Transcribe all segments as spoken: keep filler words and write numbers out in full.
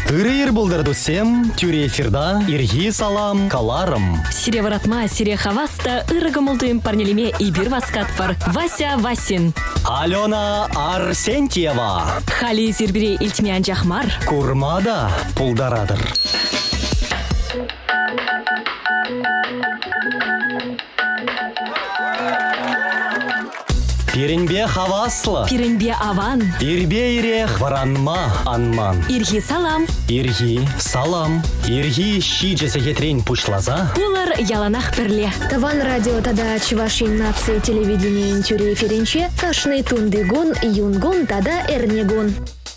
Тырыр булдырды сем, тюре эфирда, ирги салам, каларым. Сире варатма, сире хаваста, ырыгы мулдуем парнелеме и бир васкат пар. Вася Васин. Алена Арсентьева. Хали зирбире илтмян жахмар. Курмада пулдарадыр. Пиренбе хаваслы. Пиренбе аван. Ирбе ирех варанма анман. Ирги салам. Ирги салам. Ирги щи жесехетрень пушлаза. Улар яланах перле. Таван радио тада чувашин нации телевидение интюре эфиринче. Кашный тундыгун, юнгун тада эрнегун.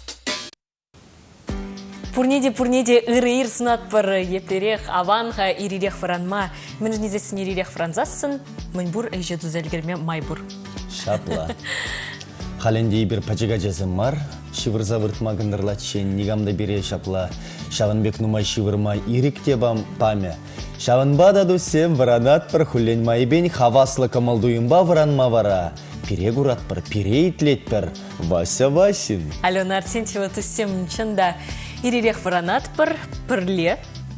Пурнеде-пурнеде ыры-ыр сунат пар ептерех аванха ирирех варанма. Мен жнезесін ирирех франзасын, мен бур әйже дузелгерме майбур. Шапла. Халендей бір пачыга жазым мар. Шивырза выртма гындырлат шен нигамда бере шапла. Шавынбек нумай шивырма ирик тебам паме. Шавынба да дусем варанат пар хулен майбен хаваслы камалдуымба варанма вара. Пире гурат пар, пире итлет пар. Вася Васин. Алена Арсентьева тусем чында ирирех варанат пар, парле.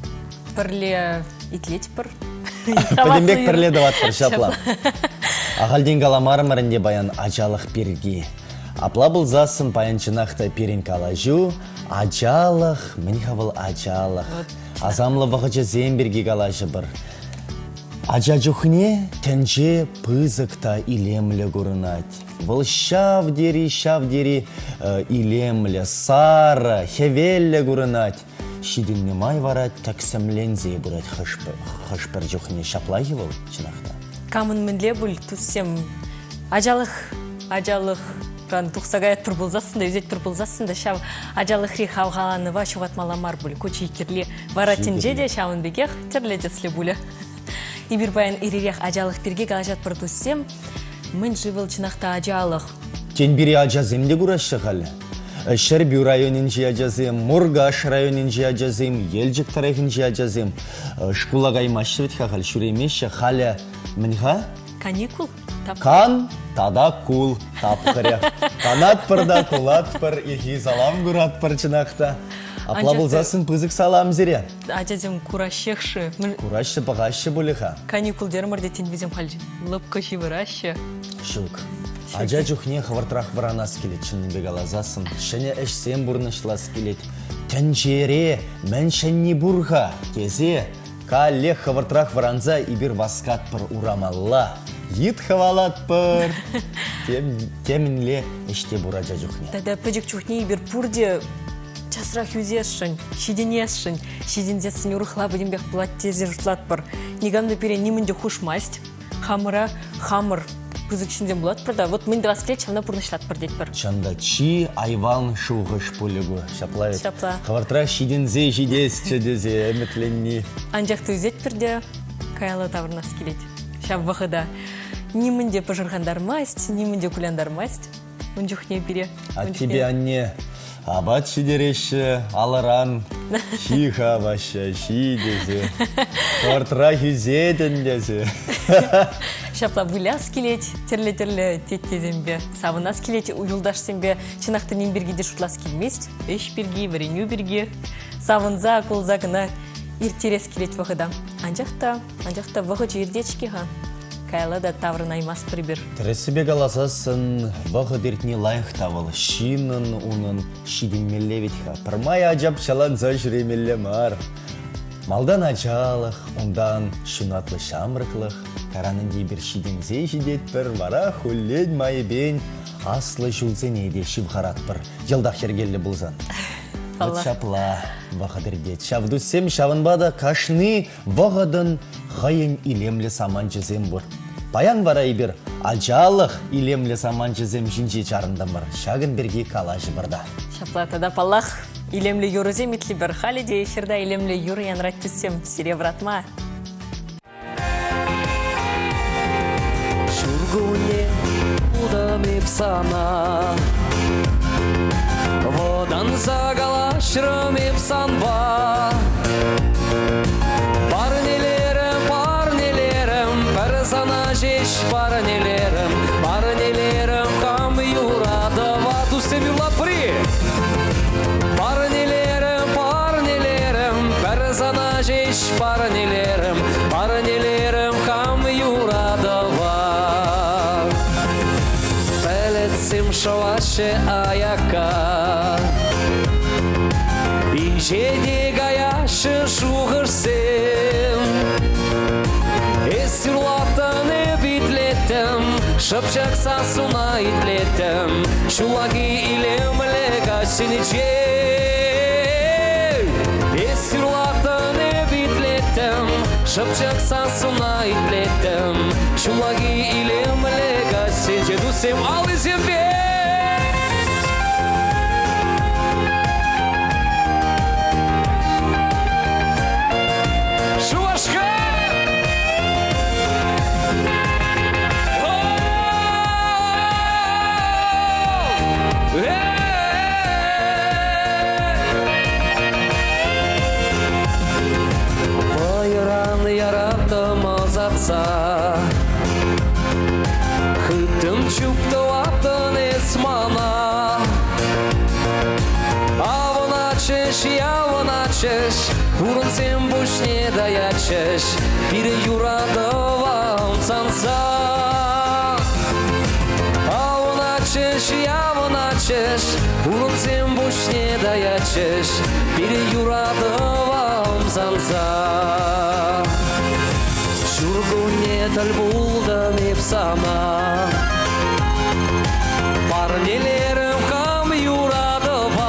Парле итлет пар. Падембек парле дават пар шапла. Ағалден галамарым арынде баян ажалық перги. Апла бұл засын баянчынақта перен калажу, ажалық, мін хавыл ажалық. Азамлы вағычы земберге калажы бір. Ажа жүхне тәнже пызықта илемлі көрінат. Бұл шавдері, шавдері илемлі, сары, хевеллі көрінат. Шидінне май варат тәксімлензе бұрат хышпыр жүхне шаплайы бұл чынақта. Камын мінле бұл түссем ажалық, ажалық кан тұқсағайат тұр болзасын да, өзет тұр болзасын да, шав ажалық ри хавғаланы ва шуғатмаламар бұл, көчі керле варатин жеде шавын бекех тірлі деслі бұлі. Ибір баян ирирех ажалық берге қалажат бір түссем, мін живыл чынақта ажалық. Тен бірі ажазым де күрашшы қалы. Шербю районын жия жазым, Мургаш районын жия жазым, Елжік тарихын жия жазым. Шкулагай машты бітха қал, шүремеші қалы мінға? Каникул? Кан, тада кул, тапқыря. Канат пырда кулат пыр, ехи салам күрат пыр чынақта. Апла болзасын пызық салам зере. Ажазым курашекші. Курашшы бағашы бұлыға. Каникул дермірде тенбезем қал, лыпқа шивырашы. Шук. Ажа жүхне хавартрақ варанас келет, шынны бегалазасын. Шыне әшсен бұрнышлас келет. Тәнжере, мән шынны бұрға. Кезе, калле хавартрақ варанза ибір васкат пыр урамалла. Ет хавалат пыр. Темінле әште бұр ажа жүхне. Тада пөжік жүхне ибір пұрде часырақ юзешшін, шиденешшін, шидензесін урықла бұден бек бұлат тезе жұртлат пыр. Негамды пере немінде хушмасть, хамыра, хамыр. Пызык ішінден болады бірда. Вот мен двадцать лет шавна пұрнышлат бір дейт бір. Чанда чи айван шуғыш полігу. Шаплайт. Шапла. Хавартрақ шидензе жидес чедезе әмітленні. Анжақты өзет бірде каялы тавырнас келет. Шап вақыда. Немінде пыжырғандар масть, немінде күляндар масть. Он жүхне бере. А тебе анне абат шидереші, алыран, шиха баша, шидезе. Хавартрақ үзетіндезе. Шапла бұляс келет, терлі-терлі теттезембе, савынас келет, уюлдашсембе, чынақты нем бергеде шутлас келмест, эш берге, вареню берге, савынза, колза гына иртерес келет вғыда. Анжақта, анжақта вғы жердечке ға, кайлы да таврын аймас прибір. Тіресібе қаласасын вғы дертіне лайық тавыл, шинын, унын, шиденмелі ветха. Пырмай ажап шаланза жүремелі мар. Малдан ажалық, ондан шунатлы шамрықлық, каранынде бір шидензе жидет бір, вара хуллен майыбен аслы жүлзен еді шивғарат бір. Жылдақ жергелі бұлзан. Бұт шапла вағадырдет. Шавдусем шавынбада кашны вағадын ғайын илемлі саман жызем бұр. Баян вара бір ажалық илемлі саман жызем жинже жарындамыр. Шағын бірге калажы бірда. Шапла тада палақ. Илемлі юрызе митлі бір халиде эфирда илемлі юры янрат түссем сире вратма. Шургуне удамеп сана, водан загала шрымеп санба. Парнелерім, парнелерім, бір сана жеш парнелерім, парнелерім хам юрады вату семюла при. Парнелерім, парнелерім, парнелерім, парнелерім хам юрадова. Пелецім шоваще аяка, и жеде гаяшы шуғырсым. Эсюрлатаны битлетім, шыпшак сасуна итлетім, шулаги илемле гасиниче. Эсюрлатаны битлетім, шыпшак сасуна итлетім, шулаги илемле гасиниче. Дусем ал изембе. Хытым чупты латын эсмана. Авына чеш, явына чеш, урын сен бушне дая чеш, бір юрадова ұмсанса. Авына чеш, явына чеш, урын сен бушне дая чеш, бір юрадова ұмсанса. Шургуне дәл булдым епсана, парнелерім хам юрадова.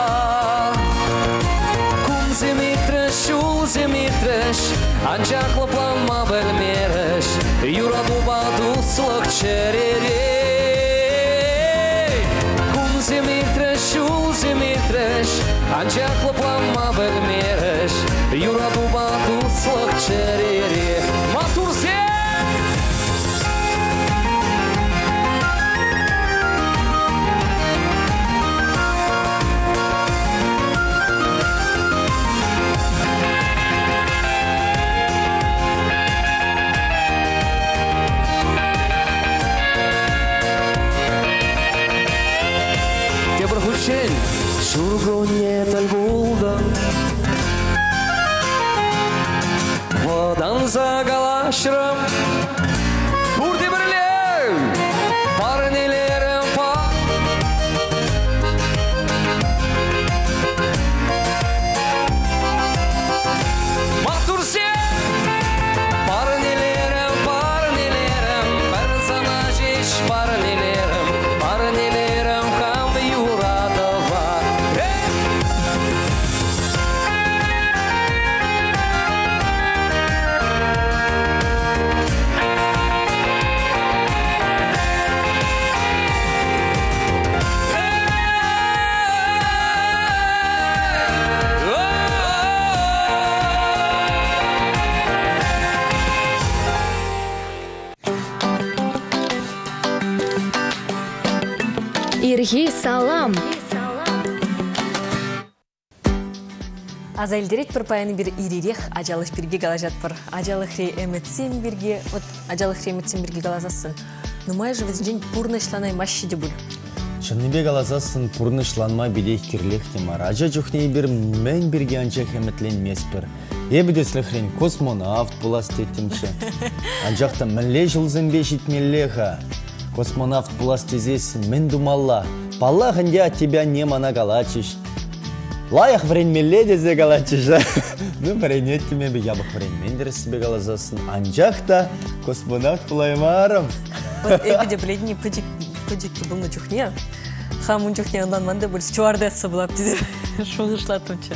Кун земитреш, шул земитреш, анчаклыпланма білмереш, юрадуба дуслық черере. Кун земитреш, шул земитреш, анчаклыпланма білмереш, юрадуба дуслық черере. Матурсе! Тебір хүлшен, шургуне дәл булдым. Водан загалашырым, бұрды бірлеу, парнелерім па. Матурсе! Парнелерім, парнелерім, бір сана жеш парнелерім, парнелерім хам юрадова. Ирги салам. Азайлдерет бір паяны бір иререх ажалық бірге қалажат бір. Ажалық рей әметсен бірге, вот ажалық рей әметсен бірге қалазасын. Нумай же візінжен пұрнышланай машиде бұл. Шынныбе қалазасын пұрнышланма білек керлек темар. Ажа жүхней бір мен бірге анчақ әметленмес бір. Ебідесліхрен космонавт бұлас теттімші. Анчақта мінле жылзын бешітмеллеха. Космонавт бұлас тезесін мен думалла. Палла ғынде от тебя не мана галачиш. Лайық вренмелле дезе галачиш. Ну, вренеттіме бі ябық вренмендеріс бе галазасын. Анчақта космонавт бұлаймарым. Вот эпиде біледіне пөдекті бұлны жүхне. Хамын жүхне ондан манда бұл стюардесса бұлап деді. Шоғышлатымча.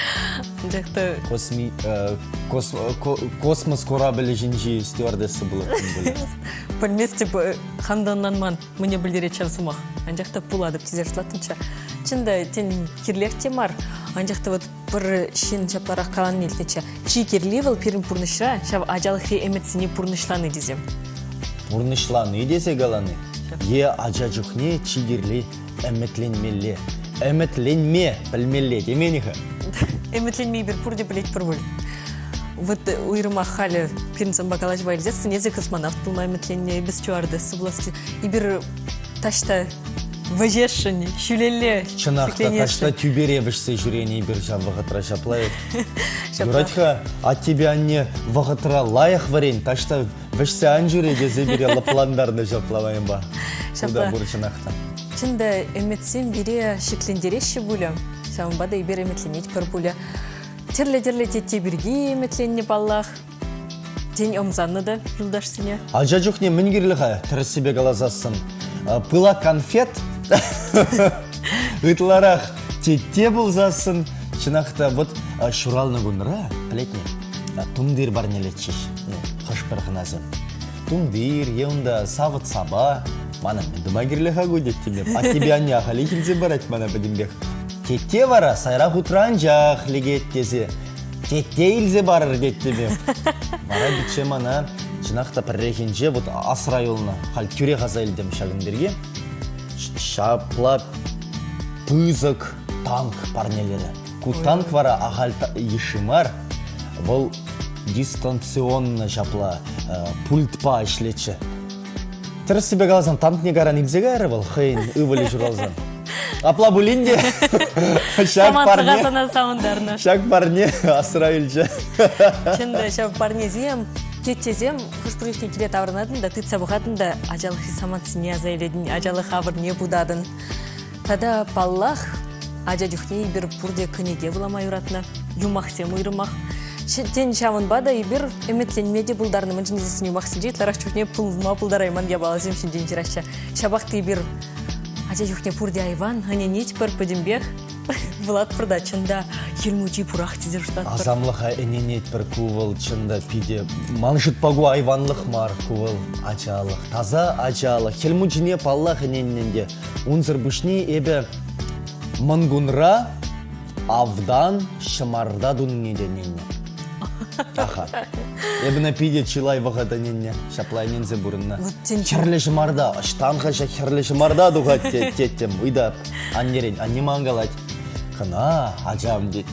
Космос кораблі жінжи стюардесса бұлап. Пөлместе хамданнан ман мұне білдере чарсымақ. Анжақта пуладып тезершлатымча. Чында тен керлек темар. Анжақта вот бір шин чапларақ қалан елтече. Чи керлевел перін пұрнышра, шав ажалық рей әметсіне пұрнышланы дезем. Пұрнышланы десе галаны. Е ажа жүхне чигерли әметленмелі. Әметленме білмелі деменіға. Әметленмей бір пұрде білет бір бұл. Вот уйрыма халі перінсен бакалаж байлзесын, езе космонавт бұлма әметленне, без стюардессы бұласты. И бір ташта Вожешшини, шүлелі. Чынақта ташта тюбере вішсе жүрені бір жа вағытра шаплайық. Юратха, а тебе анне вағытра лайық варен, ташта вішсе ан жүре дезе бере лапландарны жаплавайын ба. Шуда бұр чынақта. Чында әметсен бере шеклендереші бұлі. Шамбада ебер әметленет пір бұлі. Терлі-терлі тетте бірге әметленне баллақ. День омзанны да жылдаш сіне. Ажа жүхне мінгерліға түрі себе қалазасын. Пыла конфет ытларақ тетте болзасын. Чынақта вот шуралны күніра, білетне, тумдир бар нелетшіш. Қыш бір қыназым. Тумдир, еунда савыт саба. Мана мендіма керліға көдеттімем. А тебе анне ағали келзе барат мана бідімбек. Тетте бара сайрақ ұтран жақ легеттезе. Тетте илзе барыр деттімем. Бара бітше мана чынақта піррекенже вот асыра елына қал түре қаза елдем шагындерге. Шапла пызық танк парнелері. Ку танк вара ағал ешімар. Бұл дистанционны шапла пульт па ішлетші. Түрі себе қалазан танк не гаран имзеге әрі бұл қайын ұвылы жүралзан. Апла бұлінде шак парне шак парне асыра елші. Чында шак парне зем, кеттезем, құшпырышын келет авырнадың да, тұтса бұғадың да, ажалықы самансы не азайледін, ажалық авыр не бұдадың. Тада паллах, ажа жүхне бір бұрде күнеге бұламай ұратына, юмақ сем ұйрымақ. Тен шамын бада ебір әметленмеде бұлдарны мұнжынызысын юмақсын жет, ларақ жүхне пұлма пұлдарайман я балазем шын жираща. Шабақты ебір ажа жүхне пұрде айван, ғане нет бір пөдімбек, бұлат пұрда чында елмучи пұрақ тезер жұтат бір. Азамлыға әненет бір кувыл чында пиде. Маншыт пагу айванлық мар кувыл ажалық, таза ажалық. Елмучине паллах әнененде. Унзыр бүшне ебі мангунра авдан шымарда дүннедененне. Аха. Ебіна пиде чилай вағада ненне, шаплай нензе бұрынна. Херлі жымарда, штанға жа херлі жымарда дұғат теттем. Үйдап, аннерен, анне маңгалать. Қына, ажам дед.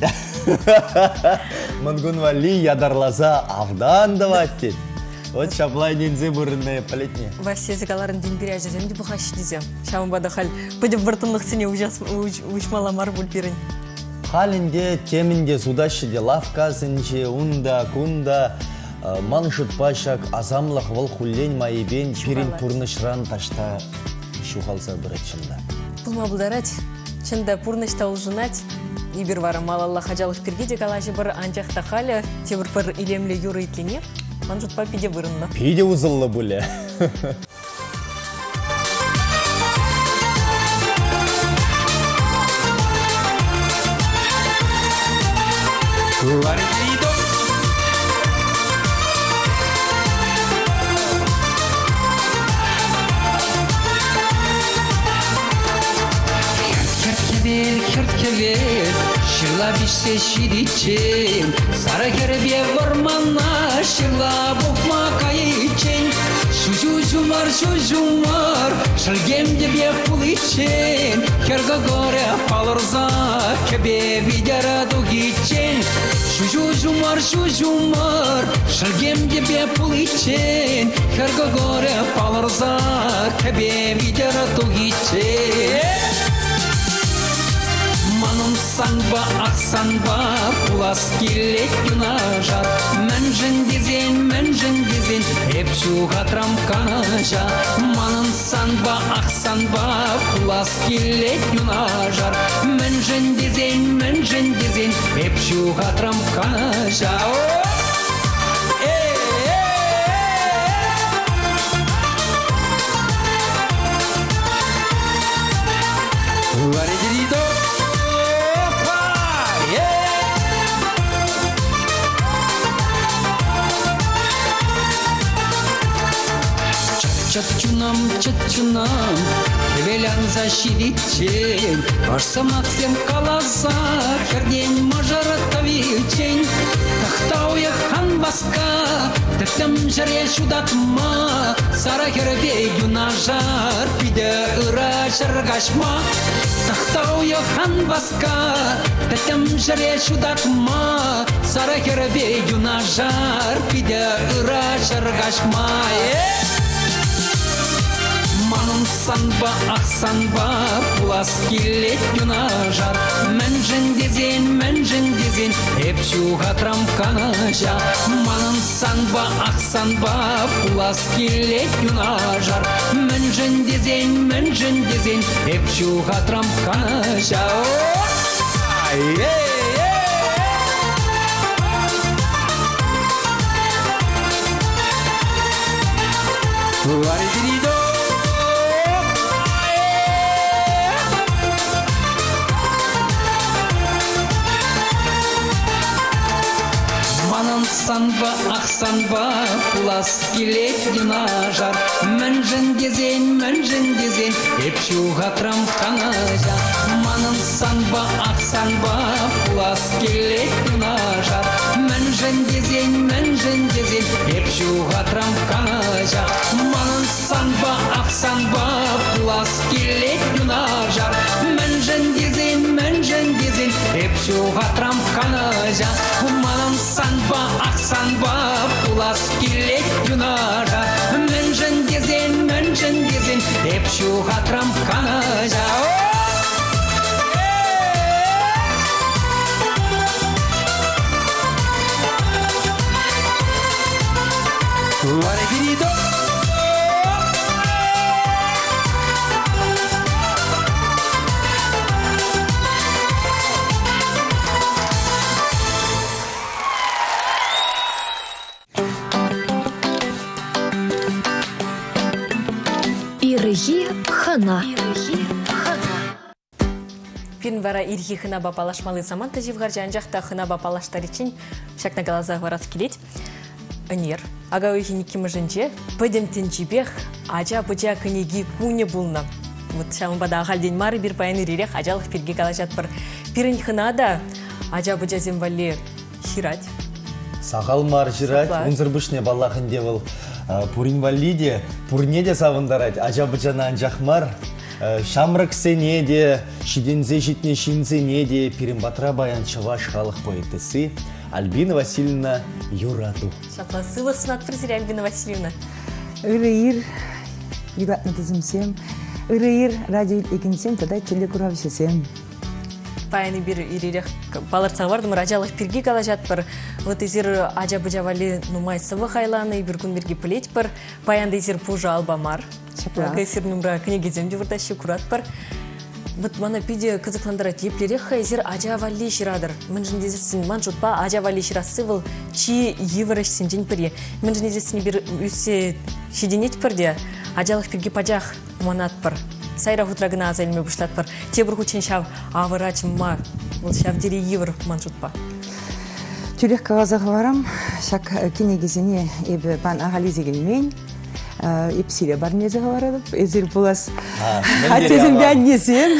Мангун вали ядарлаза авдан дават дед. Вот шаплай нензе бұрынна палетне. Вас сезігаларын денбері ажаземді бұқашы дезем. Шамын бада қал, бұдып бұртынлық сіне ұшмаламар бұл берін. Халінде, темінде, судашыде, лавказынже, унда, кунда, маншыт пашак, азамлық выл хуллен майыбен, перін пұрнышран ташта шуғалса бұрат чында. Бұлма бұлдарат, чында пұрнышта ұлжынат, ебір бары малаллах ажалық пергеде қалажы бір анжақта қалы, тебір бір илемлі юры етлене, маншыт па пиде бұрынна. Пиде ұзылы бұлі. Guardido Kerkevel, kerkevel Şırla bişse şiriçen Sara kerbe varmana Şırla bokma kayıçen Şucum var, şucum var Şırgemde bir pul içen Kerga gore palırza Kebe vidara dugiçen Şucum var, şucum var Şırgemde bir pul içen Kerga gore palırza Kebe vidara dugiçen Manım sanba, aksanba, pulas killet günajat Menjen dizen, menjen dizen, hep şu hatram kanaja Manım sanba, aksanba, pulas killet günajat Menjen dizen, menjen dizen, hep şu hatram kanaja Guardido Чат-чунам, чат-чунам, кевелян защитичен, Ашсамак сем калаза, хердень мажарата вичен, Тахтауя хан баска, тектем жаре шудатма, Сара хербе юнажар, пиде ыра шаргашма, Тахтауя хан баска, тектем жаре шудатма, Сара хербе юнажар, пиде ыра шаргашма, Манын манын санба ақсанба пулас келет юнажар мәнжін дезен мәнжін дезен эпчу хатрам канажа манын санба ақсанба пулас келет юнажар мәнжін дезен мәнжін дезен эпчу хатрам канажа Манын санба ақсанба пулас келет юнажар мәнжін дезен мәнжін дезен эпчу хатрам канажа манын санба ақсанба пулас келет юнажар мәнжін дезен мәнжін дезен эпчу хатрам канажа манын санба ақсанба пулас келет юнажар мәнжін дезен мәнжін дезен эпчу хатрам канажа манын санба ақсанба пулас келет юнажар мәнжін дезен мәнжін дезен эпчу хатрам канажа Ирхи хана. Пин вара ирхи хына бапалашмалы саманта живгар жанжақта хына бапалаштар için шакна галаза варас келет. Өнер. Ага ойхини кимыжынже пөдемтен жибех ажа бұжа көнеги куне булна. Вот шамбада ағалден мары бір паяны ререк ажалық перге галажат бір пирін хынада ажа бұжа земвали хирать. Сағал мар жирать, унзырбышне баллахын девыл пурин валиде, пурнеде савындарать, ажа бұжана анжақмар. Шамрак сенеде, шидензе житне шинзенеде, пирин батра баян чаваш халық поэтесі Альбина Васильевна Юраду. Шапласы лысынат призире Альбина Васильевна. Үрейір, юратны тізімсем, үрейір радио екінсем, тада теле күравшесем. Паяны бір иререк баларцаға бардым, ажалық перге калажат бір. Вот изер ажа бұжа вали нумай сывы хайланы, бір күн бірге плеть бір. Паянды изер пужа албамар. Кайсер нумра книгезем девырдащи курат бір. Вот мана пиде кызыкландырат еплереха изер ажа вали ширадыр. Мен жіндезесін ман жұтпа ажа вали ширасы был чи евраш сенжен пірге. Мен жіндезесін бір үссе шеденет пірде ажалық перге пажақ манат бір. Сайра хутрагына азайлме бұшлат бір. Тебір хучен шав авырач ма. Ол шав дере евр ман жұтпа. Тюрек кағазағы барам, шак кенегезіне ебі бан ағализеген мен. Епсире бар незеға барадып, ezir бұлас атезім бән несем,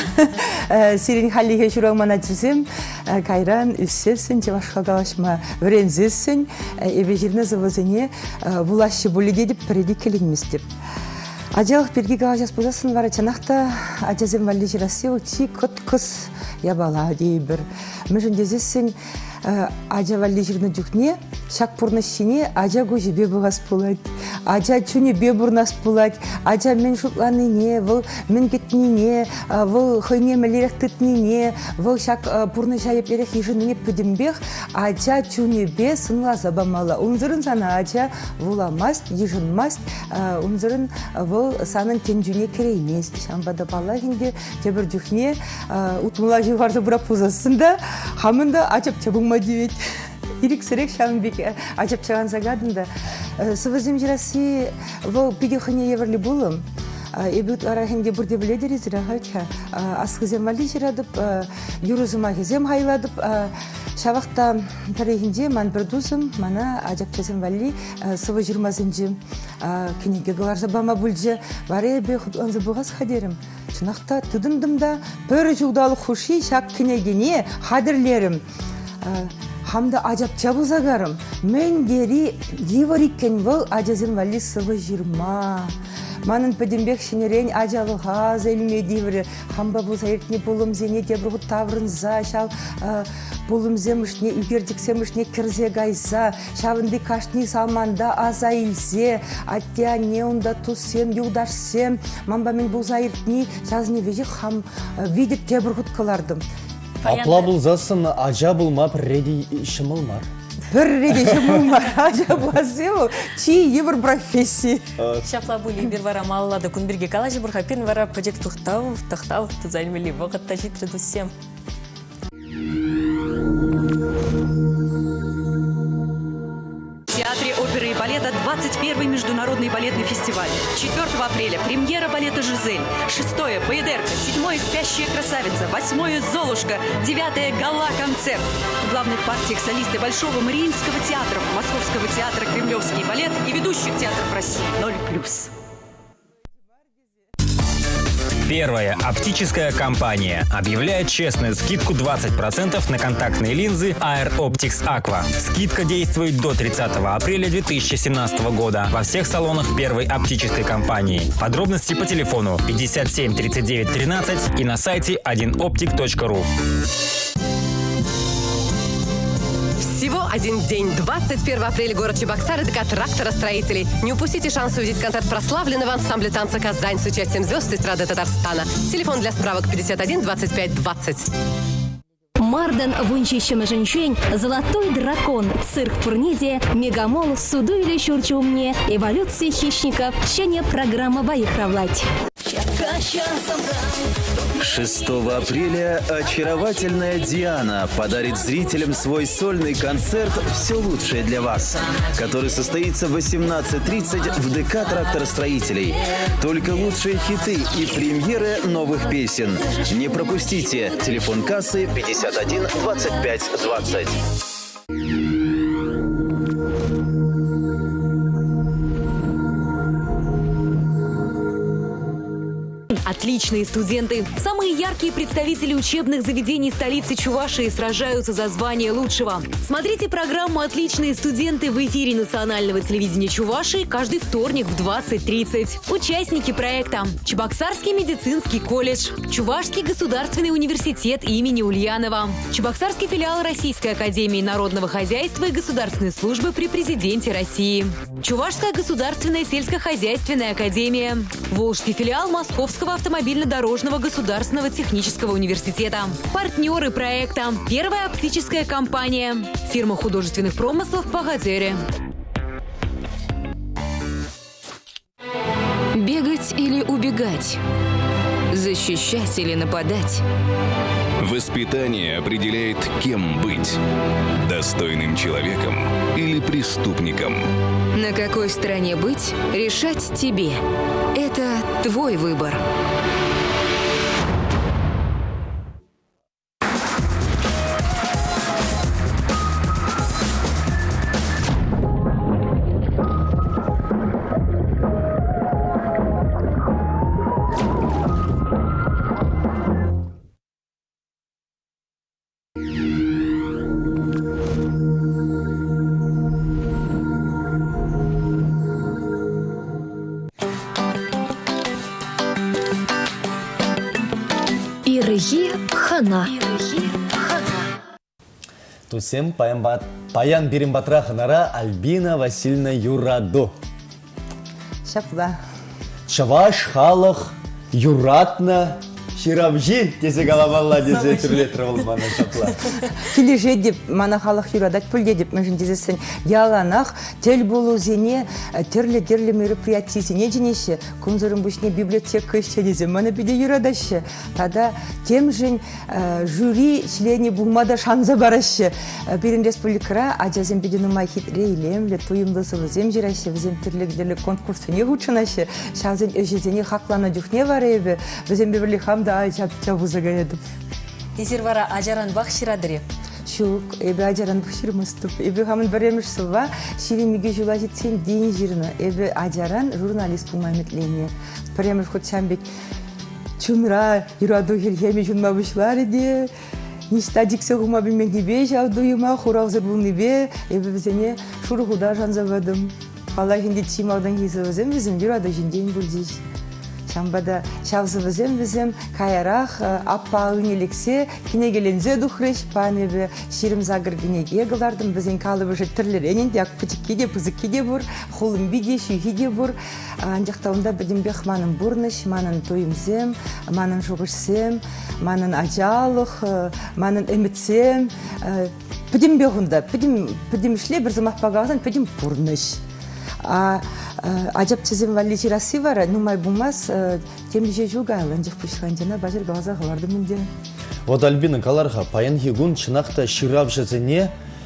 сирен халиге шурағман атезім, кайран үссесін, жевашқа қалашма өрензесін, ебе жеріне зывызыне бұлашы бұлеге деп піреде келінмес деп. Ажалық берге қалажас бұзасын бара чанақта атезім валли жирасы өтсі күт күс ябала дейбір. Мүжіндезесін ажа валли жирны жүкне, шак пұрны шіне ажа көжі бе бұғас болады. Ажа чуне бе бұрнас болады. Ажа мен жұтланы не, выл мен кетіне не, выл хыне мәлерек түтіне не, выл шак пұрны жайып ерек ежініне пөдімбех, ажа чуне бе сынла забамала. Унзырын сана ажа вуламаст, ежінмаст, унзырын выл санын тенжуне кереймес. Шамбада бала хенде жабір жүкне ұтмыла жеварды бұрап бұзасында, хамында ажап чабыңма девет. Ирик сырек шамбек ажап чаған загадында. Сывызым жирасы бұл пидехыне еверлі болым. Эбют арахенге бұрде біледер езірағача. Асқызем вали жирадып, юрузыма кезем хайладып. Шавақта тарихінде ман бір дузым, мана ажап чазем вали сывы жирмазынжы. Кенеге ғыларза бама бүлжі, варе бе құтанзы бұғас қадерім. Чынақта түдімдімда бір жылдалы құши шақ кенегене қадірлерім. Хамда ажап чабузагарым. Мен дери еварикен бұл ажазым вали сывы жирма. Манын пөдімбек шенерен ажалыға зәлмедивірі, хамба бұза ертіне болымзене дебірғыт таврынза, шал болымземішне, үгердіксемішне кірзе гайза, шавынды кашни салманда азайлзе, аття не онда туссем, юлдашсем, мамба мен бұза ертіне жазыне вежі хам видет дебірғыт кылардым. Апла бұлзасын ажа бұлмап реди шымылмар. Бір реди шымылмар, ажа бұлазем, чи евір профессии. Шапла бұлі бір вара малылады күн бірге калажы бұрға пен вара пөжек тұқтау, тұқтау, тұзаймелі вақытта жетірі дүссем. В Театре оперы и балета двадцать первый международный балетный фестиваль. четвёртого апреля премьера балета «Жизель». шестое «Баядерка». седьмое «Спящая красавица». восьмое «Золушка». девятое «Гала-концерт». В главных партиях солисты Большого Мариинского театра, Московского театра «Кремлевский балет» и ведущих театров России. ноль плюс. Первая оптическая компания объявляет честную скидку двадцать процентов на контактные линзы Air Optics Aqua. Скидка действует до тридцатого апреля две тысячи семнадцатого года во всех салонах первой оптической компании. Подробности по телефону пятьдесят семь тридцать девять тринадцать и на сайте один оптик точка ру. Всего один день. двадцать первого апреля город Чебоксары, ДК «Тракторостроителей». Не упустите шанс увидеть концерт прославленного ансамбля танца «Казань» с участием звезд эстрады Татарстана. Телефон для справок пятьдесят один двадцать пять двадцать. Марден вунчищем женщин, золотой дракон, цирк Фурнизия, мегамол, суду или щурчумне, эволюция хищников, щене программа «Боихравлать». шестого апреля очаровательная Диана подарит зрителям свой сольный концерт «Все лучшее для вас», который состоится в восемнадцать тридцать в ДК «Тракторостроителей». Только лучшие хиты и премьеры новых песен. Не пропустите. Телефон кассы пятьдесят один двадцать пять двадцать. Отличные студенты, самые яркие представители учебных заведений столицы Чувашии сражаются за звание лучшего. Смотрите программу «Отличные студенты» в эфире национального телевидения Чувашии каждый вторник в двадцать тридцать. Участники проекта: Чебоксарский медицинский колледж, Чувашский государственный университет имени Ульянова, Чебоксарский филиал Российской академии народного хозяйства и государственной службы при президенте России, Чувашская государственная сельскохозяйственная академия, Волжский филиал Московского автомобильно-дорожного государственного технического университета. Партнеры проекта: Первая оптическая компания, фирма художественных промыслов «Погодере». Бегать или убегать? Защищать или нападать? Воспитание определяет, кем быть – достойным человеком или преступником. На какой стороне быть, решать тебе. Это твой выбор. Хана. Тусем паян Биримбатра ханара Альбина Васильевна Юраду. Шапла. Чаваш халық юратна Ширавжи, десе галамалла, десе түрлетір ол мана шапла. Кележе деп, мана халық юрадат пүлде деп, мәжін дезесін яланақ, тел болу зене, терлі-дерлі мероприятиясыне женеше, күнзырын бұшне библиотека іште дезе, мана биде юрадашы. Тада тем жын жюри члени бұлмада шанза барашы. Бірін республикара, ажазем биде нумай хитре илемлі, туйымдысылы зем жирашы, візем тірлік-дерлі конкурсыне ғучынашы, шағзен өжезене хақлана жүхне бар ебі, візем бебірлі хамда чап-чапу загаядым. Езір вара ажаран бақ ширадыры? Шук, эбі ажаран бақ ширмыстып. Эбі хамын бареміш сылва, ширемеге жула жетсем дейін жиріні. Эбі ажаран журналист бұлмайметлене. Бареміш ход шамбек чунра, юраду хелхеме жунма бұшлар еде. Ништа диксе ғума білмен дебе, жауду юма, хурағзыр бұлны бе. Эбі бізене шурғуда жанзавадым. бала хинде чимаудан кейсі өзім бізім жүрады жінден бүлдейш. Шамбада шавзы візем візем кайрақ аппа үңелексе кинегелензе дұхреш панебе ширим загыр кинеге ғылардым бізен калы бөші түрлеренен де пүтікке де пүзікке де бұр, холымби де шүйхи де бұр. Анжақтауында бідімбек манын бұрныш, манын тойымзем, манын жұғышсем, манын ажалық, манын әмітсем. Пүдімбек ұнда, пүдімішле бір замақ бағағызан пүдім бұрныш. Ажап чизем валли чираси вара, нумай бумас, тем же жугайлан жақ пүшханжана бажыр ғаза ғыларды мүнде. Вот Альбина каларға паян хигун чынақта ширав жызыне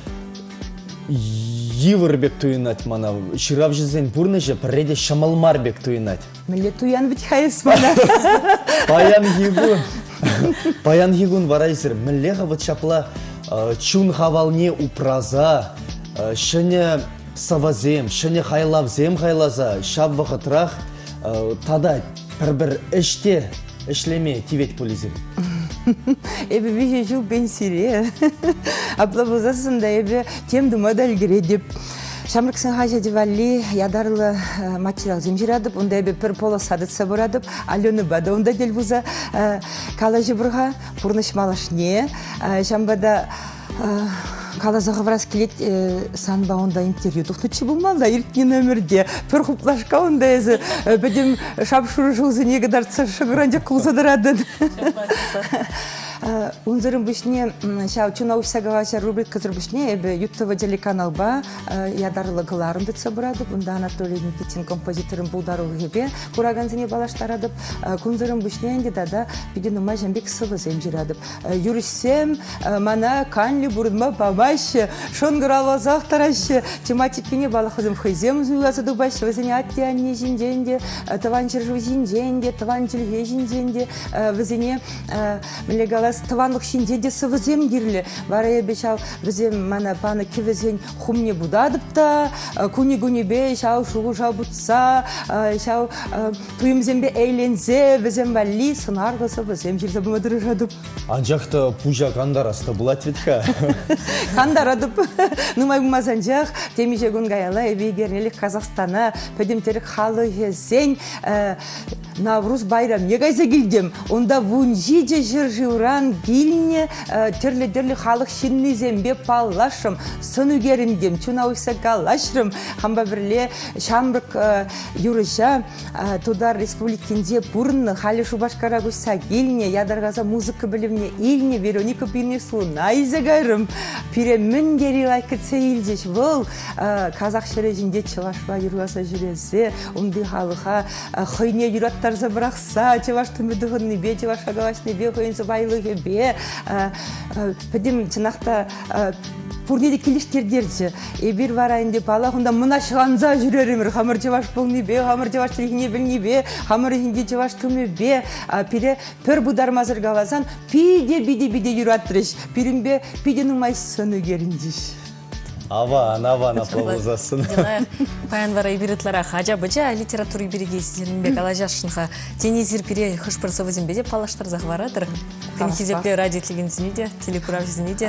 евірбек туйынат мана. Ширав жызын бұрныжы пірреде шамалмарбек туйынат. Міле туян біт хайыз мана. Паян хигун. Паян хигун варайсыр. Міле ғавыт шапла чун хавалне упраза, шыне савазем, шыне хайлавзем хайлаза, шап вақытрақ, тада бір-бір іште, ішлеме тивет полизер. Эбі бейше жу бен сире. Апла бұзасында эбі тем думада үлгіре деп. Шамрыксын хажа девали ядарлы материал земжирадып, онда эбі пір поло садытса бұрадып, алёны бада онда дел бұза калажы бұрға, бұрныш малашне. Шамбада Калазағы враз келет санба онда интервью тұқтычы болмалда, иртнен өмірде. Пір құплашқа онда әзі бәдем шапшуры жылзы негідарца шығыранжа құлзадырадын. Унзырым бішне, шау чуна усагавача рубрик кызыр бішне, әбі ютова телеканал ба, ядарлы ғыларым дұтса бұрадып, онда Анатолий Никитин композиторым бұлдарығы ебе, күраганзіне балаштарадып, күнзырым бішне әнде дада бігін ұма жәмбек сывыз әмжирадып. Юрісем, мана канлі бұрынма бабашы, шонгыр алвазақ тарашы, тематикіне балықызым хызем зуйласы дұбашы, візіне атте әнне жінденде, таванчыр жу жінденде, таванчылге жінденде, візіне мілегалас таванлық шинденде сывызем керлі. Варая бешау візем мана паны кевізен хумне будадып та, күні-күні бе шау шуғы шау бұтса, шау туйымзембе әйлензе, візем вали сынарғысы візем жерді бұмадыры жадып. Анжақты пужа кандарасты бұлат ветка. Кандарадып. Нумай бұмазан жақ, темеже күн ғайала, әбейгернелік Қазақстана, пөдемтерік халы хезен, Навруз байрам негайза келдім. Онда вунжи же жыр жыран гилне терлі-дерлі халық шинны зембе паллашым, сын үгеріндем, чуна ойса галашрым. Хамба бірле шамрық юрыша тудар республикінде бұрынны халі шубашкара гуса гилне, ядарғаза музыка білімне илне, Вероника бирне суына изегайрым. Пире мін гері лайкытса илдеш. Бұл қазақ шережінде чывашва юрғаса жүрезе, умды халыға хойне юрат тарза брақса, чеваш түмедіғынны бе, чеваш ағавашны бе, қойынсы байлығы бе. Пәдем чынақта пұрнеді келіштердерді. Ебір варайын деп ала, онда мұна шығанза жүреремір. Хамыр чеваш бұлны бе, хамыр чеваш тілгіне білні бе, хамыр хинде чеваш түмі бе. Пире пір бұдар мазыр ғалазан, пиде биде-биде юраттырыш. Пирін бе, пиденің май сыны керіндіш. Аван, аван аплавузасын. Паян вара ибиретлара хажа бача литература ибиреге силинбек алажашынха тенезир пире хышпырсы вазимбеде палаштар захваратыр. Кенкизепле радиотлегензинеде, телекуравжизинеде.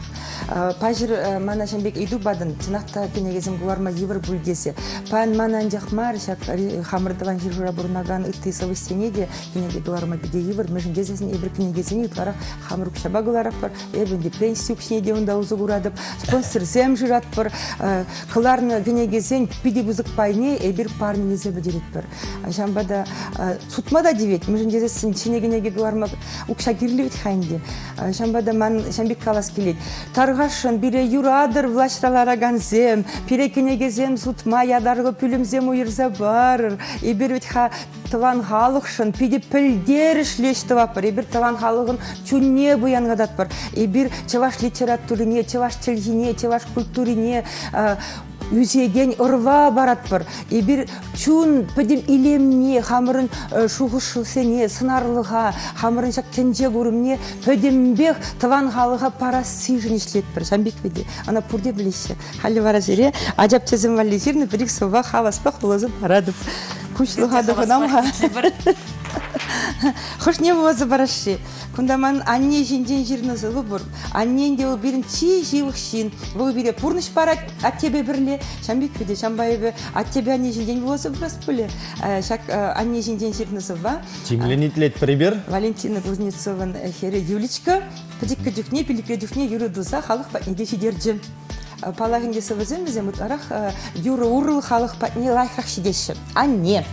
Пажыр мана шамбек иду бадын, тынақта кенегезім гуларма евір бүлгесі. Паян мана анжақмар, шак хамырдыван жиржура бұрнаган ыттысывы стенеде, кенеге гуларма биде евір, мүжін дезесін евір кенегезіне үтлара хамырып шаба гуларап бар, ебінде пенсию кшнеде онда ұзы ғурадып, спонсор зем жират бар, қыларны кенегезен биде бұзық пайне, ебір парны незе бідерет бар. Шамбада сутмада девет, мүжін дезесін ченегенеге гуларма ұқша керлевет хайнде. Шамбада ман шамбек калас келет. Тарғашын бире юрадыр влашталара ганзем, пире кенегезем сутма ядарғы пүлімзем уйырза барыр. Ебір өтха тыван халықшын, пиде пілдер ішлешті вапыр. Ебір тыван халығын чүнне бұянғадат бар. Ебір чеваш литературине, чеваш тілгіне, чеваш культурине, Юзеген ұрва барат бар. Ебір чун пөдім илемне, хамырын шуғышылсене, сынарлыға, хамырын шак тенже көрімне, пөдімбек тыван халыға парас сижын ішлет бір. Шамбек беде. Ана пұрде білеші. Халі варазере, ажап тезім валезерні бірік сова хаваспақ ұлазы барадып. Күшлі ғады ғынамға. Хош не болса барашы. Кундаман анне жинден жирны зылы бұр. Аннен де убирін чи живых шин. Вы убире пурныш пара от тебе бірле. Шамбек пиде, шамбайбе от тебе анне жинден болса бұрас бұле. Шак анне жинден жирны зыва. Тимленитлет пример. Валентина Кузнецован хере Юлечка. Падикка дюхне, пиликке дюхне, юры дуза, халық патнеде шидерджі. Палагынде сывызын бізем ұтарақ юры урыл халық патне лайхрақ шидеші. Анне.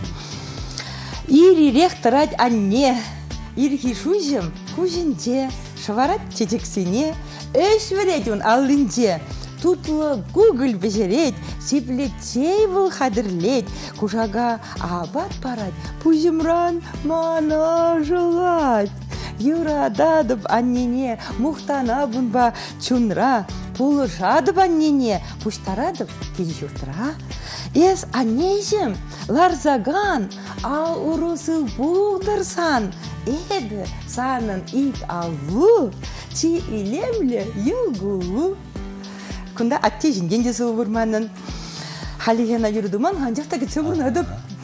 Ири рехтарать анне. Ирхи шужем, кужинде, шаварат чечексине, эш веретун аллинде. Тутлы гугл бежереть, сиплетей был хадырлеть, кужага абат парать, пузимран мана желать. Юра дадып аннене, мухтана бунба чунра, пулышадып аннене, пуштарадып кежюртра. Эс аннежем, ларзаган, а урусы булдырсан, эбі санын ит алу, чи илемле югулу. Кунда атте жинден де сылы бұрманын. Халигена юрдуман ханжақта кетсе бұрнадып.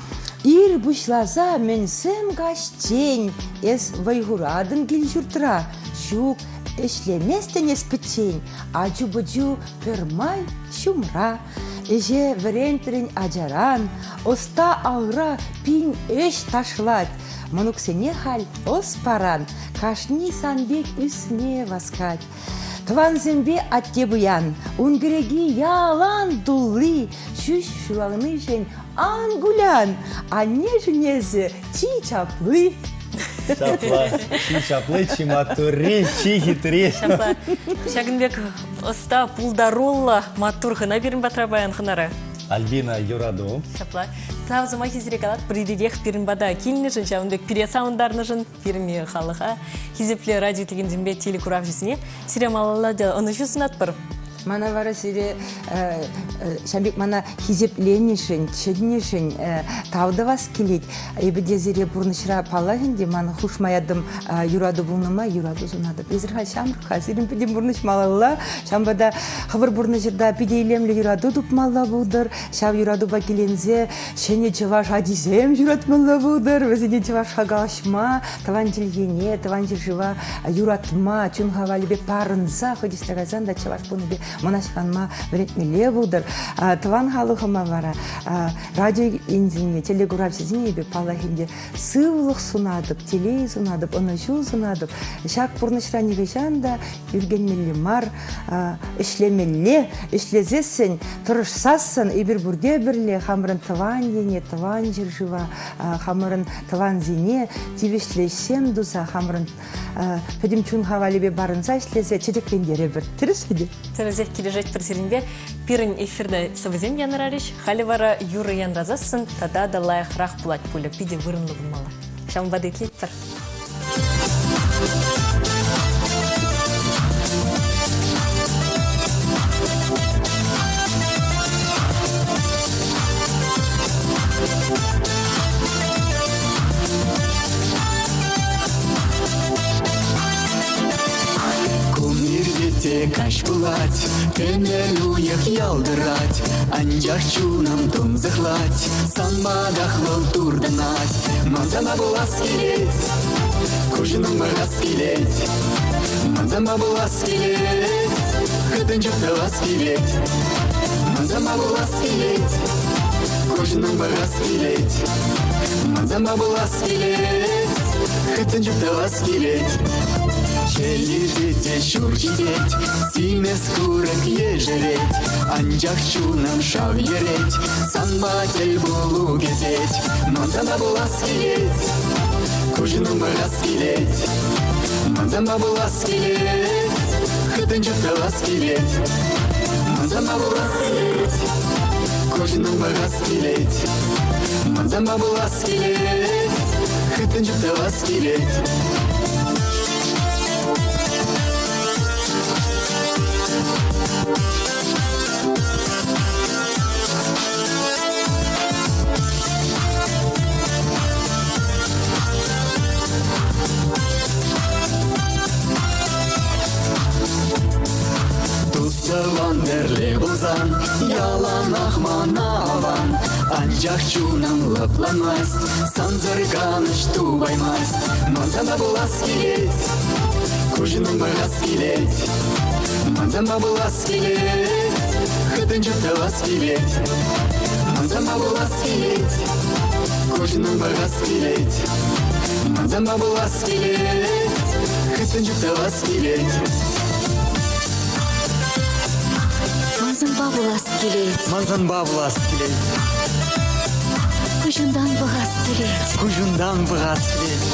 Ир бұшлаза мен сым қаштен, эс вайғурадын кел жүртіра. Шук эшлеместен еспітен, ачу-бұчу пермай шумра. Эже врентрен ажаран, оста аура пин эш ташлать. Мануксене хал оспаран, кашни санбек үсне васкать. Тван зембе аттебуян, унгреги ялан дулли, шуш шулағыны жен ангулян, а не женезе чи чаплы. Чаплы, чи чаплы, чи матури, чи хитри. Шагынбек оста пулдарулла матурхы наберін батрабаян хынары. Альбина Юраду. Шапла. Тавзы махизире калат придедех пирин бада килни жын, жауындек пире сауындарны жын, пирме халыға. Хизепле радио теген зімбе телекурав жесіне. Сире малалады, оны жүсін атпыр. Мана вара сире, шамбек мана хизепленишін, чеднишін, таудавас келет. Ебеде зире бұрнышыра палағынде, мана хушмаядым юраду бұлныма, юраду зунады. Безірға шамырға, сирен педем бұрныш малалла, шамбада қывыр бұрнышырда педейлемлі юраду дұп мала бұлдыр, шав юраду ба келензе, шене чываш адизем юрат мала бұлдыр, өзіне чываш хагашма, таван жылгене, таван жылжыва юратма, чунға валібе парынса, ходистагазан да чываш бұны бе Монашқанма вретмеле бұлдыр. Тван халықыма бара. Радио инзіне, телегурав сізіне бе палахинде сывлық сунадып, телей сунадып, ұнышу сунадып. Шак бұрнышра невежанда үргенмелі мар, ішлемелі, ішлезесін, тұрышсасын, ебір бүрде бірле, хамырын тван ене, тван жыржыва, хамырын тван зене, тивешлешен дұза, хамырын пөдім чун хавалебе барынса ішлезе, чедекпендері бір. Түріс беде? Түрізек кележет бірсерінде пирін эфирді сывызен янырарыш, халивара юры янразасын, тада да лайық рақ бұлат пөлі, пиде вырынлы бұлмалы. Шам бады етлеттір. Каш булать, кенел уех ялдырать, анжар чунам тун захлать, самбадах лол турданать, манзама була скелет, кужином бага скелет, манзама була скелет, хытынчык тала скелет, манзама була скелет, кужином бага скелет, манзама була скелет, хытынчык тала скелет. Челизете шурчитеть, симе скурок ежереть, анжақ чунам шав ереть, санбатель болу кезеть, манзама була скелет, кужином бага скелет, манзама була скелет, хытынчык тала скелет, манзама була скелет, кужином бага скелет, манзама була скелет, хытынчык тала скелет. Сылан берле бұлзан, ялан ақмана аван. Анжақ чунам лыпланмас, санзырганыш тубаймас. Манзана бұлас келет, көжінің бағас келет. Манзана бұлас келет, хытын жұпталас келет. Манзана бұлас келет, көжінің бағас келет. Манзана бұлас келет, хытын жұпталас келет. Манзанба булас келет. Манзанба булас келет. Күжіндан бұғас келет. Күжіндан бұғас келет.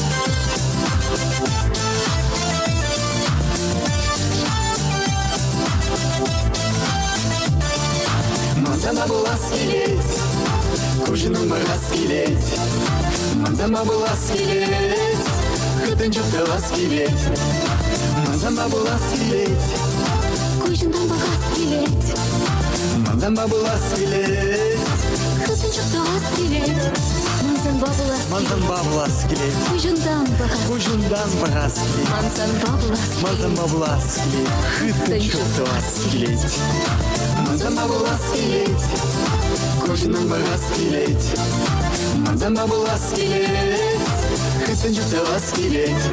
Манзанба булас келет. Күжінің бұғас келет. Манзанба булас келет. Хытын жұпталас келет. Манзанба булас келет. Күжіндан бұғас келет. Манзанба булас келет. Хытын жұпталас келет. Манзанба булас келет. Манзанба булас келет. Күжіндан бұғас. Күжіндан бұғас келет. Манзанба булас келет. Манзанба булас келет. Хытын жұпталас келет. Манзанба булас келет. Күжінің бұғас келет. Манзанба булас келет. Хытын жұпталас келет.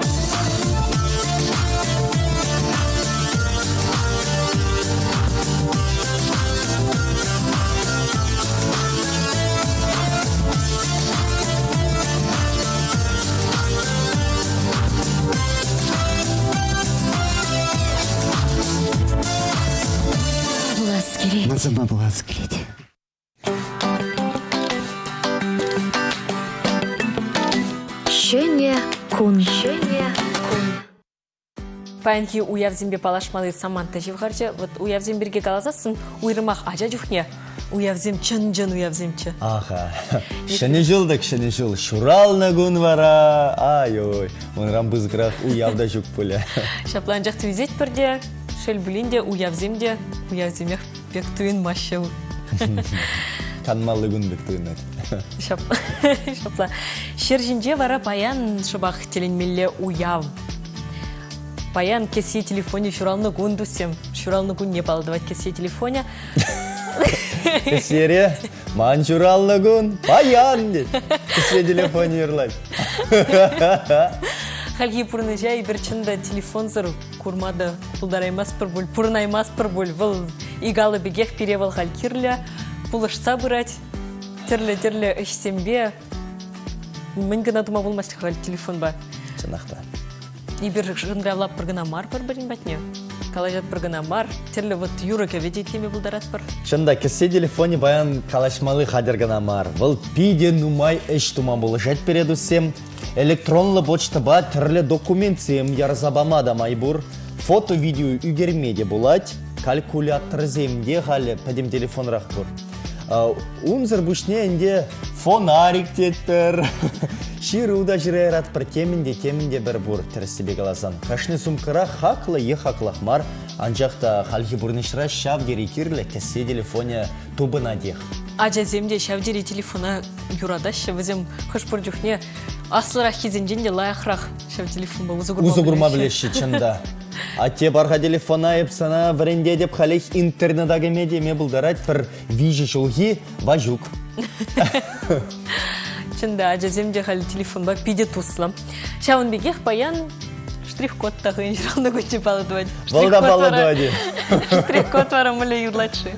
Манзанба булас келет. Шене кун. Шене кун. Паянки уявзимбе палашмалы саманта живгарчы. Вот уявзимберге галазасын уйрымақ ажа жүхне. Уявзим чын-жын уявзимчы. Аха. Шыны жылдық, шыны жыл. Шуралны күн вара. Ай-ой. Онрам бызгырақ уявда жүк пөлі. Шаплан жақты визет бірде. Шел білінде уявзимде. Уявзимех бек туын машыл. Канмалы күн бек туын. Шапла. Шержинже вара паян шыбақ теленмелі уяв. Паян кесе телефоне шуралны күн дусем. Шуралны күн не балдывать кесе телефоне. Кесере, ман шуралны күн, паян дед. Кесе телефоне ерлать. Халги пұрны жай бір чында телефон зыр курмады пұлдараймас бір бұл, пұрнаймас бір бұл. Бұл игалы бігек перевал халкирлі, пұлышса бұрать, тірлі-тірлі үшсембе. Мен гына дума болмасты хал телефон ба. Чынақта. И бір жынравлап бір гына мар бір бірін бәтіне. Калажат бір гына мар, тірлі вот юрыка ведетлеме бұлдарат бір. Чында кесе телефоне баян калашмалы хадер гына мар. Бұл пиде нумай эш тума болышат переду сем. Электронлы почтаба түрлі документсем ярзабамада майбур, фото-видео үгермеде болать, калькулятор земде халі пәдем телефонрақ бұр. Унзыр бүшне әнде фонарик теттір, шируда жирайрат бір темінде темінде бір бұр тірісібе қаласан. Қашны сумкыра хақлы е хақлық мар, анжақта халхи бұрнышыра шав дері керлі кәсе телефоне тубына дех. Ажа земде шав дері телефона юрадашы, візем қыш бұр жүхне аслырақ кезенженде лайықрақ шав телефон ба ұзығырма білеші чында. А те барға телефона епсана варенде деп қалек интернетаға медеме бұлдарат бір вижі жылғы важук. Чында ажа земде қалі телефон ба пиде туслам. Шауын бегех баян штрих-код тағын жыралны көтте балыдуады. Волда балыдуады. Штрих-код вара мүлі юрлатшы.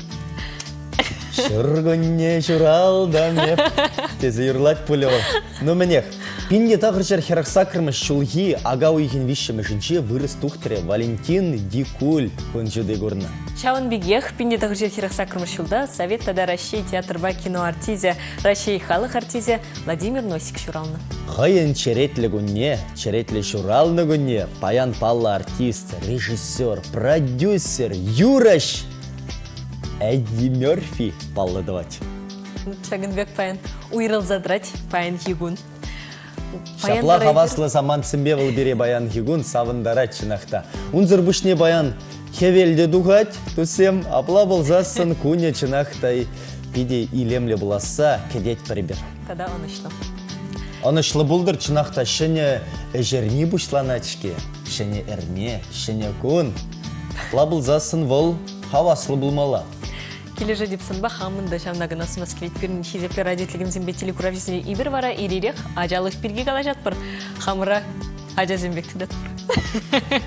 Шыргынне журалда меп. Тезе юрлать пулева. Ну менех, пинде тағырчар херақса кірміш шулги ага уйхин вишшімі жінче вырыс тухтыре Валентин Дикуль күнжуды көрні. Шауын бегех, пинде тағырчар херақса кірміш шулда Совет тада Рашей театрба кино артизе, Рашей халық артизе Владимир Носик шуралны. Хайын черетлі күнне, черетлі шуралны күнне, паян паллы артист, режиссер, продюсер, юраш Эдди Мерфи паллыдывать. Чагынбек паян уйрыл задрать паян хигун. Шапла хаваслы саман сымбе был бере баян хигун савындарать чынақта. Унзыр бүшне баян хевелде дугать, тусем апла был засын куне чынақтай пиде илемле буласа кедет прибер. Тогда он ишло. Он ишлы булдыр чынақта шыне эжерни бушланачке, шыне эрне, шыне кун. Лабылзасын вол хаваслы булмала. Кележе депсін ба хамында шамнагына сымас келеткерін хизеплер радиотлігін зімбе телекуравизіне ибір вара иререк ажалық бірге кала жатпыр. Хамыра ажа зімбекті датпыр.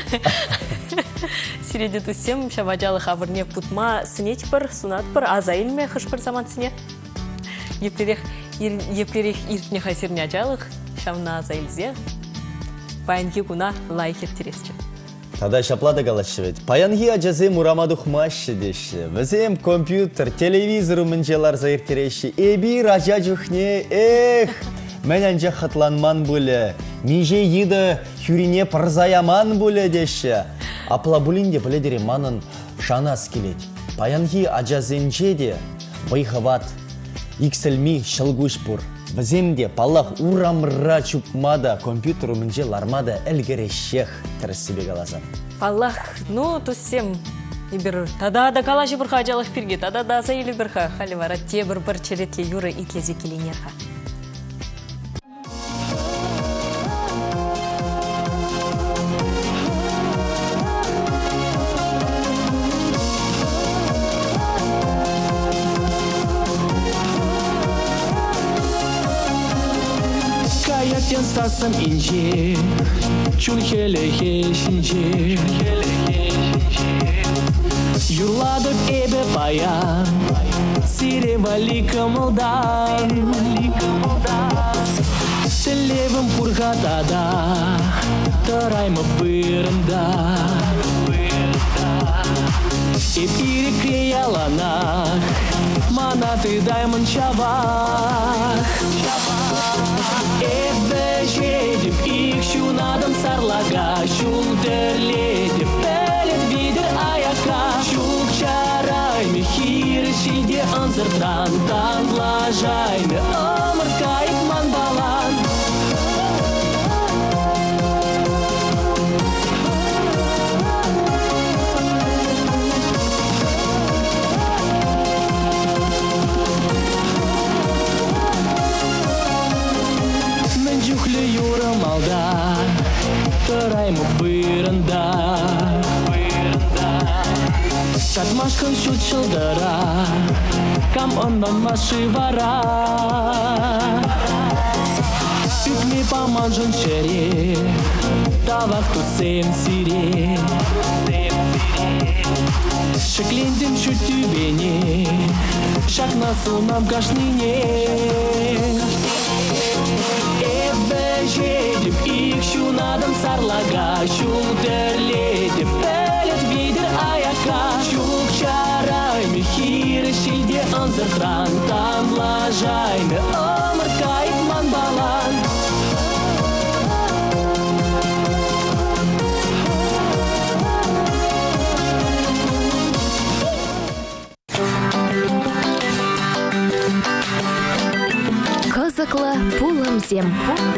Сиреде түссем, шам ажалық авырне путма сынет бір, сунат бір, аза илме хыш бір заман сыне. Еплерек иртне хасирне ажалық, шамна аза илзе, паянги гуна лайк еттересчі. Тада шаплада галашевет. Паянги ажазе мурамаду хмашшы деші. Візем компьютер, телевизору мінжелар заиртереші. Эбир ажа жүхне, эх! Мен анжа хатланман бұлі. Меже еді хүрине парзаяман бұлі деші. Апла бұлінде біледері манын шанас келет. Паянги ажазенже де байхават. Иксілми шылгуш бұр. Віземде паллах урамыра чупмада компьютеру мінже лармада әлгерешех тірісібе қалазан. Паллах, ну, түссем, ибір, тада да калажы бірха ажалық бірге, тада да заилі бірха, халі вара те бір-бір черетле юры итлезе келенерха. Сасым инже, чулхеле хешинже, юрладып эбе баян, сиревали кымылдан, телевым пургатада, тараймы бырында, эп ирекре яланах, манаты даймын чабах. Эбе жедіп, их шунадым сарлага, шун терледіп, пәлет видер аяқа. Шук чарайме, хиры шилде ынзырдан, танлажайме, ымыр кайып ман балан. Жүхлі юрым алда, тұраймы бұрында. Сатмашқын шут шылдыра, кам оннан машы вара. Үкме паманжын шере, тавақ тұсем сире. Шеклендім шут тюбене, шак насылнам кашныне. Жедіп, их шунадым сарлага, шул терледіп, пәлет видер аяқа. Шук чарайме, хиры шилде ынзыртран, танлажайме, ымыр кайып ман балан. Кызыклы пулымзем.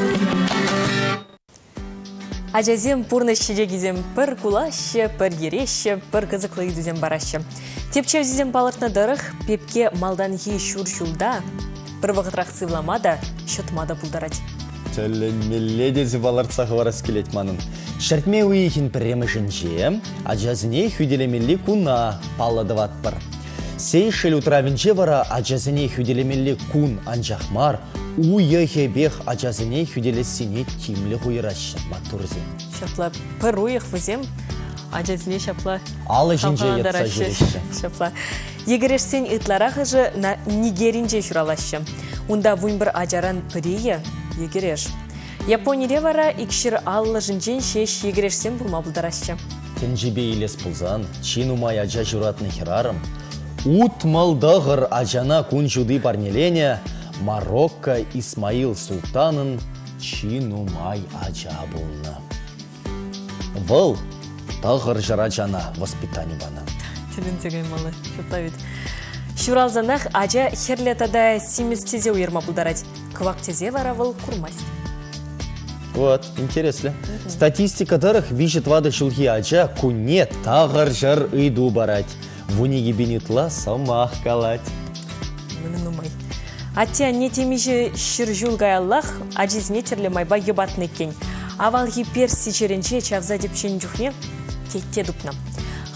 Ажазем пурны шедегізем пір кулашы, пір ереші, пір кызыклы идузем барашы. Тепчевзізем балыртны дырық, пепке малданхи шур-шулда, пір вғытрақ сывламада, шытмада бұлдарад. Тәлімеледезі балыртсағы барас келет манын. Шәртме уйхін піремі жынже, ажазіне хүделемелі куна палладыват бір. Сей шел утравинче вара ажазіне хүделемелі кун анжақмар, уйы бех ажазіне хүделесіне тимлі хуйрашы матурзе. Шапла пір уйық візем, ажазіне шапла алы жинже етса жүреші. Шапла. Егерешсен итларақ жы на нигеринже шуралашы. Унда вуймбір ажаран пірейі егереш. Японире вара икшір аллы жинжен шеш егерешсен бұлма бұлдарашы. Тенжебе илес пұлзан, чин умай ажа жүратны хирарым. Ут малдағыр ажана күн жуды барнелене, Марокко Исмаил Султанын чин умай ажа бұлны. Выл тағыр жаражана воспитани бана. Телін тегай малы, шыплавит. Шуралзанақ ажа херлетада семіз тезе уйырма бұлдарад. Квак тезе вара выл курмас. Вот, интересно. Статистика дырых вишет вады шулхи ажа куне тағыр жар ыйду барать. Вуниги бенетла самах калать. Мені нумай. Аття не темежі шыржул гаяллах, ажизне терлі майба ебатны кен. Авалги перси черенче чавза депшен жүхне кетте дупна.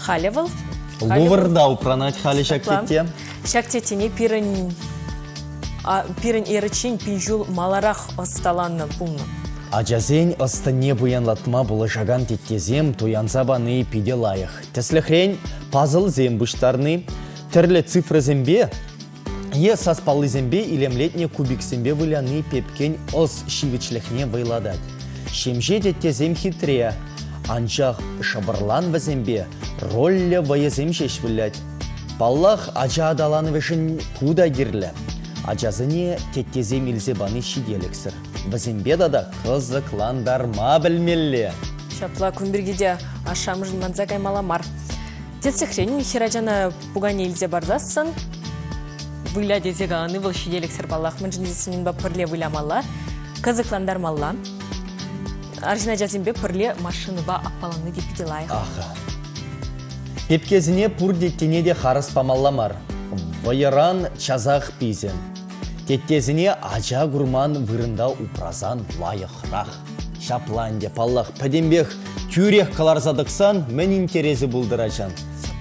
халевал. Лувырда упранать хали шактете. Шактетіне пирен пирен ерічин пинжул маларах осталанны пулны. Ажазен астыне буянлатма булышаган теттезем туянзабаны пиде лайық. Тесліхрен пазыл зембуштарны түрлі цифры зембе, е саспалы зембе илемлетне кубик зембе выляны пепкен ос шивичліхне вайладать. Шемже теттезем хитре, анчах шабырлан вазембе ролле ваязем шеш вылять. Паллах ажа адаланы вешін куда гирлі. Ажазыне теттезем илзебаны шиделексір. Вазембе да қызықландарма білмелі. Шапла күнбергеде ашамжын манзагай маламар. Тетсекрен хирajana пугане илзе бардасын. Выля дезега аны был шиделексір баллах. Мынжындесінен ба пірле вылямалла. Қызықландармалла. Аржина жазымбе пірле машины ба аппаланы деп делайық. Аха. Пепкезіне пұрдеттене де харыс памалламар. Вайыран чазақ пизен. Теттезіне ажа гурман вырында упразан лайықрақ. Шапланде паллах пәдембек тюрех қаларзадықсан мен интерезі бұлдырачан.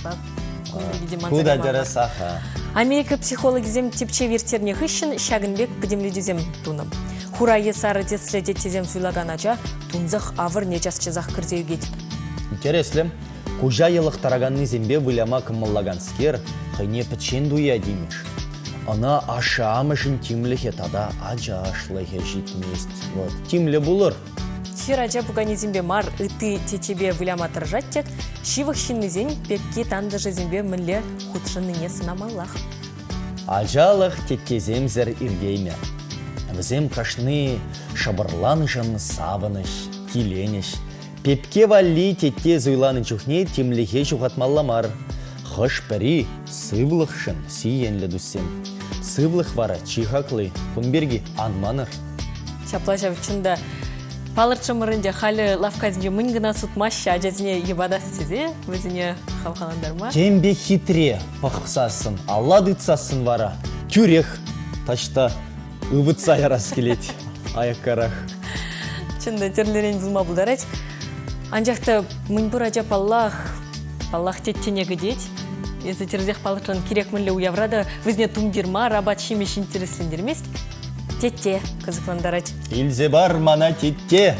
Куда дәріс аха. Америка психологизем тепче вертерне хыщын шагынбек пәдемледезем туным. Хурайы сары деследе тезем суйлаган ажа тунзық авыр нечас чазақ кірзеу кетіп. Интереслі. Кужа елық тараганны зембе выляма кымыллаган скер хайне пәтшен дуя деймеш. Ана ашамышын тимліхе тада ажа ашлыхе житмест. Вот, тимлі бұлыр. Хир ажа бұғаны зембе мар ыты тетебе выляма тұржаттек, шивық шынны зен пепке тандыжы зембе мүлі худшынныне сынамаллах. Ажалық теттезем зір иргейме. Візем қашны шабырланышын сабыныш, киленеш. Пепке валли тетте зуйланы чухне темлихе чухатмалламар. Хыш пәрі сывлықшын сиенлі дүссен. Сывлық вара чихаклы, күнберге анманыр. Шаплаша вчында палырчымырынде халі лавказінде мұнгына сұтмашы ажазіне ебадас тезе, өзіне халқаландар ма? Тембе хитре пақсасын, алла дытсасын вара. Тюрех ташта ұвытса ярас келет, аяққарақ. Чында терлерен бұлма бұлдарать. Анжақты мұнбұр ажап Аллах, Аллах теттене гідет. Езі терзех палырчын керек мүлі уяврады, візне тумдирма, рабат шимеш интереслендермест. Тетте, қызықландарать. Илзе бар мана тетте.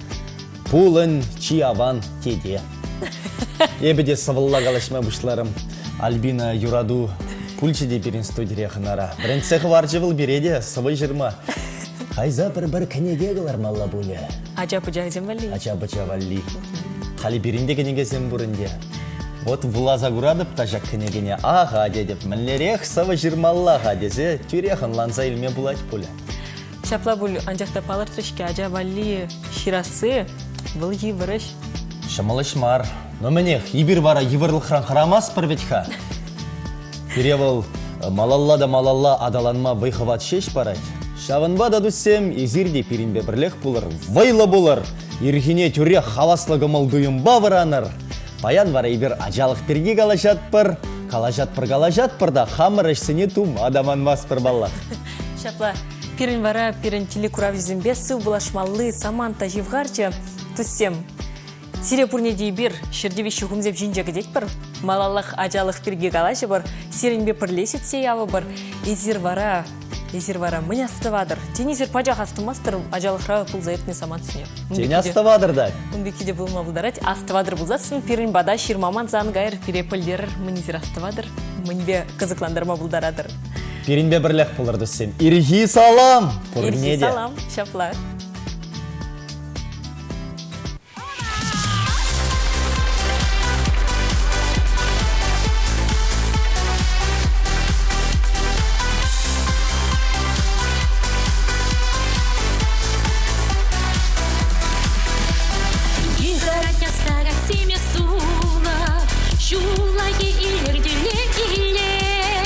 Пулын чиаван теде. Ебеде савылла қалашма бұшларым. Альбина юраду пульчеде берін студия қынара. Бірінцеқі бар жывыл береде, сывы жырма. Қайза бір-бір кәнеге қылар малла бұлі. Ажапы жайзен валли. Ажапы жавалли. Қали берінде кәнеге сен бұрынде. Вот влаза құрадып тажак кәнегене аға дедіп, мінлерек сывы жырмаллаға дезе, тюрехын ланза илме бұлать бұлі. Шапла бұл анжақта палыртышке ажа валли ширасы бұл евіріш. Шамалыш мар. Но менех, ибір бара евірлықран қарамас пірветха. Перевал малалла да малалла адаланма байхават шеш барать. Шавынба да дүссем, езірде перінбе бірлек бұлыр, вайлы бұлыр. Ирхине түрек хаваслығы мұлдыйым бавыраныр. Баян бара ибір ажалық перге қалажат пыр, қалажат пыр қалажат пыр да хамыр ішсіне тум адаман мас пыр баллах. Шапла, перін бара, перін телекурав зімбе сыв бұлашмалы саманта живгарчы түссем. Сире пурнеде бир шердевеші хумзеп жинжегі дет бір, малалық ажалық перге қалажы бір, сиренбе пірлесет сиявы бір, езір бара, езір бара, міне астывадыр. Тен езір пажақ астымастыр, ажалықра пұл заетіне саман түсіне. Тен астывадыр да? Үмбекеде бұлма бұлдарать, астывадыр бұлзасын, перін бада ширмаман заңғайыр, пере пілдер, мін езір астывадыр, мінбе қызықландырма бұлдарадыр. Перінбе бірлек бұлыр дүссем. Ирхи салам! Ирхи салам, шапла.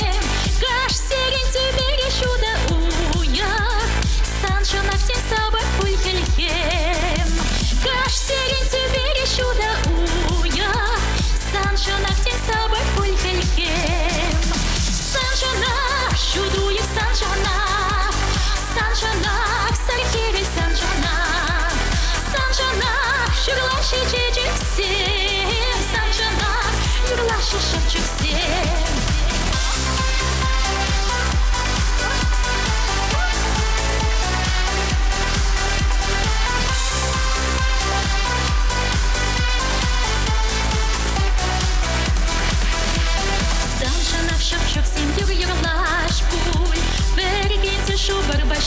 Собой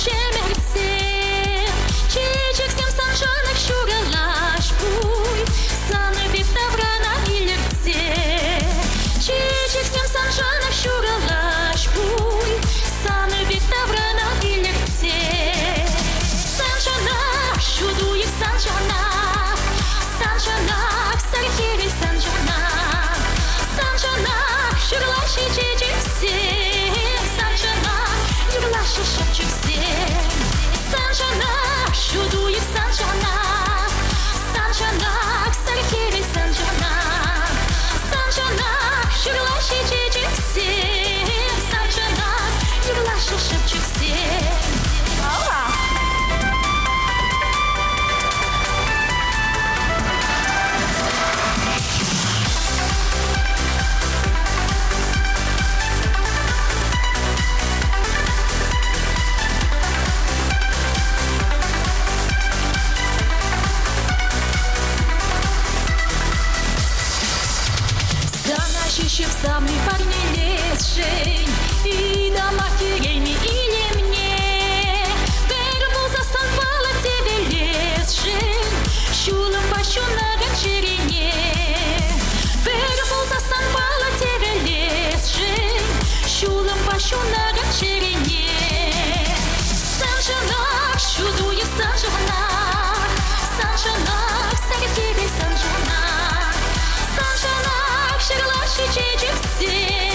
шемерцем, чечек снем санжанах шугалаш пуй, саны витаврана илерце, чечек снем санжанах шугалаш пуй, саны витаврана илерце. Санжанах шудуек санжанах, санжанах сархири санжанах, санжанах шугалаши чечек всем, санжанах юрлаши шепчек всем. Санжанах шудуек санжанах, санжанах сархири санжанах, санжанах юрлаши чечек всем, санжанах юрлаши шепчек всем. Ищем самый парни лесший, и дома кирейми или мне. Вербу застанвала тебе лесший, шулом пащу на вечерине. Вербу застанвала тебе лесший, шулом пащу на вечерине. Санжанах шудует санжанах, санжанах сархири санжанах, санжанах шерлаши чечек всем.